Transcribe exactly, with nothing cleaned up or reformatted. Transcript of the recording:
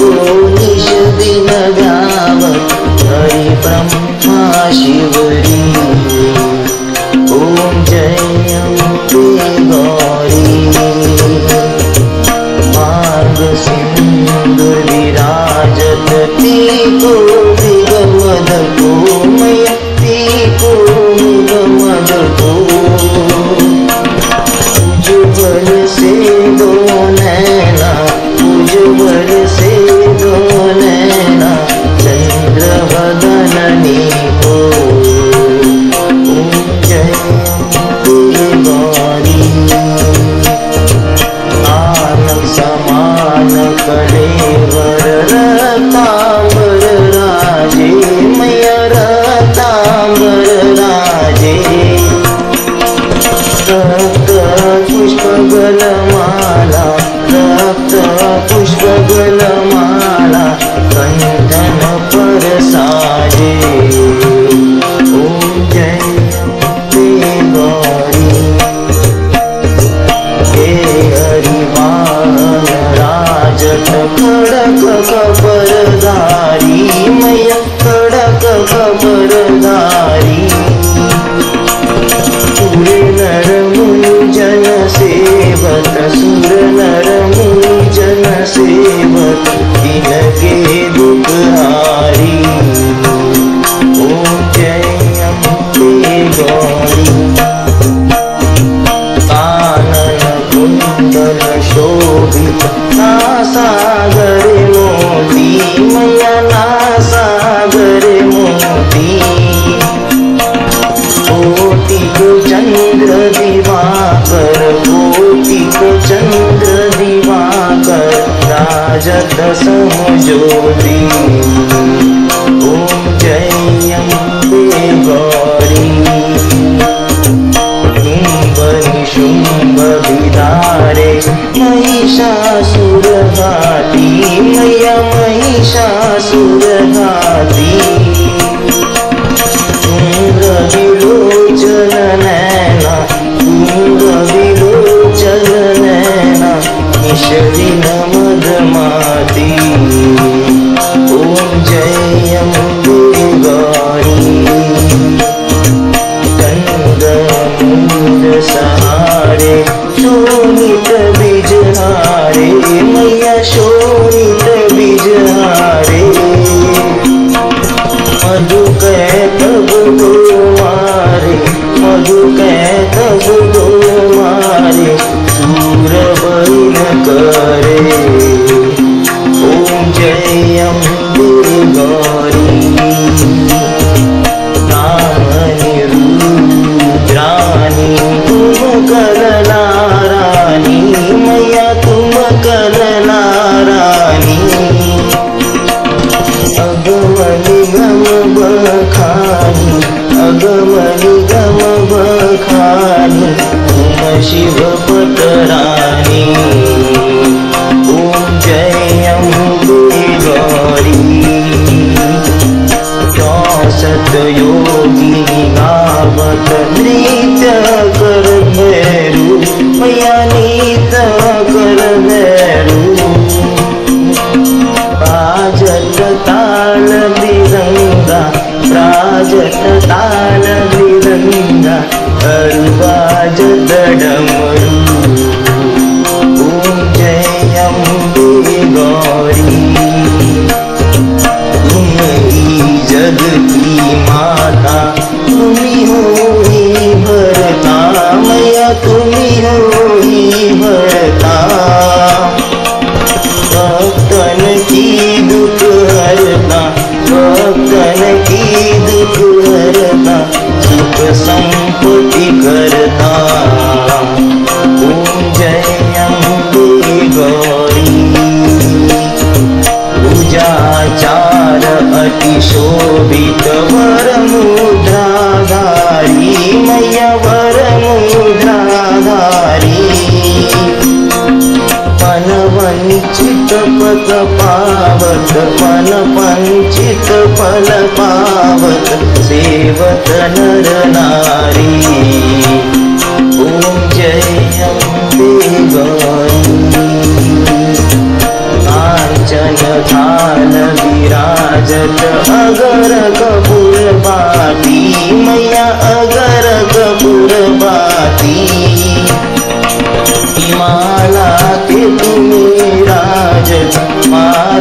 निश दिन गावत हरि ब्रह्मा शिवरी। ओम जय अम्बे गौरी। मार्ग सिंदूर विराजत तीको मृगमद को मैया तीको मृगमद को। उज्ज्वल से दो नैना उज्ज्वल से दो नैना चंद्र वदननी को। ओम जय अम्बे गौरी। आनक समान कलेवर रतांबर राजे मैया रतांबर राजे। रक्त पुष्प गलमाला रक्त पुष्प गलमाला कंठन पर साजे। ओम जय अम्बे गौरी। हे हरिवाहन राजत खड़क खबरदारी मैया खड़क खबरदारी। सुर नर मुनि जन सेवत सुर नर मुनि जन सेवत जिनके दुख हारी। ओम जय अम्बे गौरी। कानन कुंडल शोभित नासागर मोती मैया नासागर मोती। कोटिक चंद्र दिवाकर कोटिक चंद्र दिवाकर राजत समज्योति। ओम जय अम्बे गौरी। शुंभ निशुंभ विदारे महिषासुर घाती मैया महिषासुर घाती। तुंग विलोचन नैना तुंग विलोचन नैना निश दिन मदमाती। ओम जय अम्बे गौरी। गंगा सहारे शोणित बिजहारे मैया शोणित बिजहारे। मधु कैटभ दो मारे मधु कैटभ दो मारे सूर बैन करे। ओम जय अम्बे गौरी। नामनि रुद्रानी तुम करला रानी मैया तुम करला रानी। अगमनि गम बखानी अगमनि गम बखानी तुम शिव पटरानी। ओम जय अम्बे गौरी। चौसठ योगिनी गावत नृत्य कर भैरू मैया नृत्य कर भैरू। प्राजत ताल मृदंगा प्राजत ताल मृदंगा बाजत डमरू। ओम जय अम्बे गौरी। तुम ही जग की माता तुम्ही हो ही भरता मैया तुम्ही हो ही भरता। भक्तन की दुख हरता भक्तन की दुख हरता सुख संपत्ति करता। ओम जय अम्बे गौरी। पूजाचार अति शोभित वर मुद्राधारी मैया वर मुद्राधारी। मन वंचित पद पावत मन वंचित फल पावत सेवत नर नारी। ओम जय अम्बे गौरी। कांचन मैया अगर कपूर बाती, माला के तुम्हें राज माँ